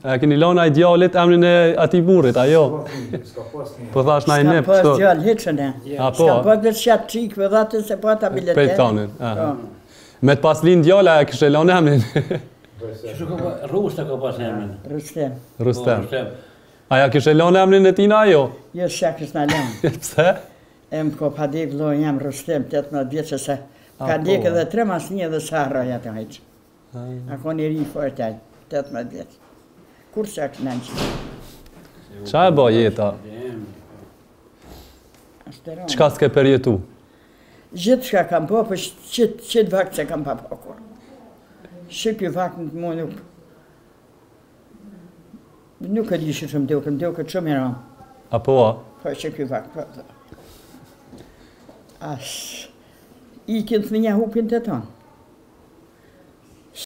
A keni lënë ai djalit emrin e atij burrit, ajo? Po thash na i nep Pas kështu. djallë hiqën e. Apo. Ska pas dhe qatë qikë për dhatë se po ta biletet. Pejtanin. Me të pas lind djala e kishte lënë emrin. Rusta ka pas emrin. Rustem. Rustem. Aja kishte lënë emrin e tina ajo? Jo, shka kështë në lëmë. Pse? Em ko pa dek lojnë jam Rustem, 18 vjeqë se ka dek edhe 3 mas një dhe sarra të hajqë. Ako një ri fort aj, 18 vjeqë. Kur që kështë në që? Qa e ba jeta? Qka s'ke përjetu? Gjithë shka kam po, për qëtë vakt që kam pa po kur. Shqipë vakt në mu nuk e di që më duke që më ramë. Apo a? Po shqipë vakt, po. As, i kënë të një hupin të tonë.